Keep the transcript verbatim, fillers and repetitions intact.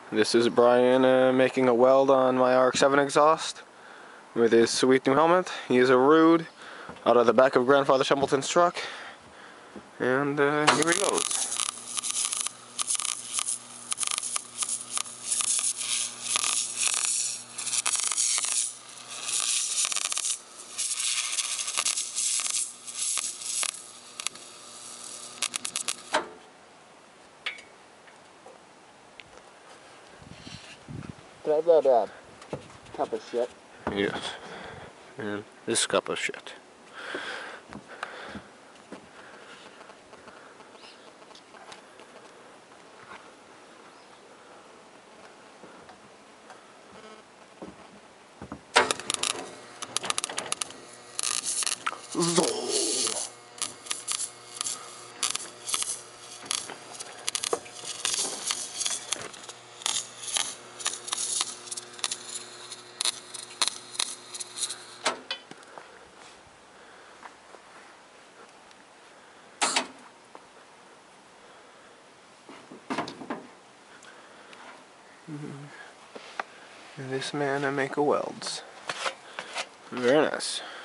This is Brian uh, making a weld on my R X seven exhaust with his sweet new helmet. He is a Rude out of the back of Grandfather Shumpleton's truck. And uh, here he goes. Can I have that uh, cup of shit? Yes. And this cup of shit. And this man I make a welds. Very nice.